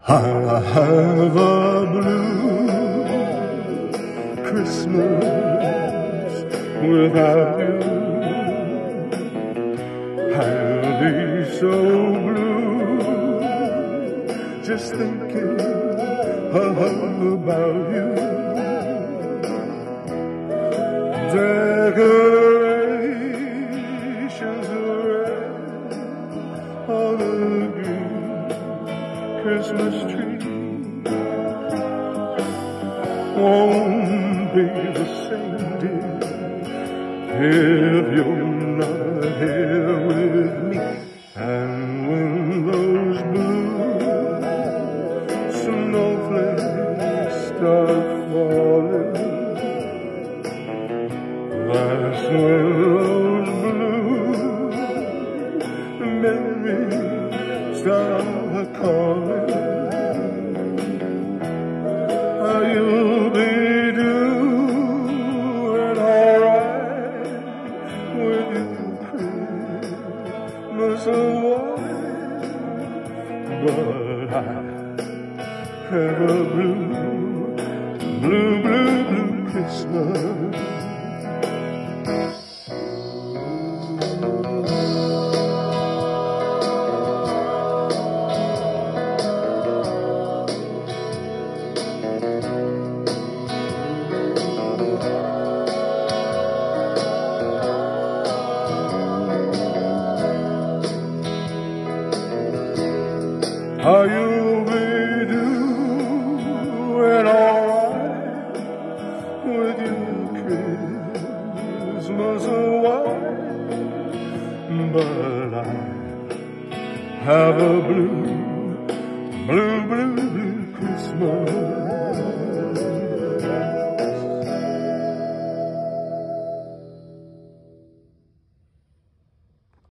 I have a blue Christmas without you. I'll be so blue just thinking about you. Decorations red on a green Christmas tree won't be the same, dear, if you're not here with me. And when those blue snowflakes start falling, that's when those blue memories start calling. You'll be doing alright with your Christmas away, but I have a blue Christmas. You'll be doing alright with your Christmas away, but I have a blue Christmas.